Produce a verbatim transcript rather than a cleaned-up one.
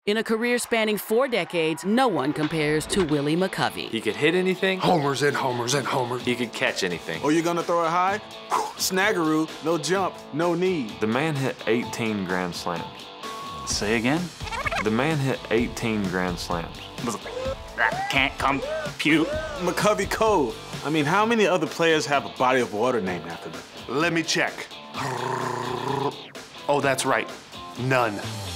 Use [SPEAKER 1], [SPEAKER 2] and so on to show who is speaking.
[SPEAKER 1] In a career spanning four decades, no one compares to Willie McCovey.
[SPEAKER 2] He could hit anything.
[SPEAKER 3] Homers and homers and homers.
[SPEAKER 2] He could catch anything.
[SPEAKER 4] Oh, you're gonna throw it high? Snaggeroo, no jump, no need.
[SPEAKER 2] The man hit eighteen grand slams.
[SPEAKER 5] Say again?
[SPEAKER 2] The man hit eighteen grand slams.
[SPEAKER 5] That can't compute.
[SPEAKER 4] McCovey Cove. I mean, how many other players have a body of water named after them?
[SPEAKER 3] Let me check. Oh, that's right. None.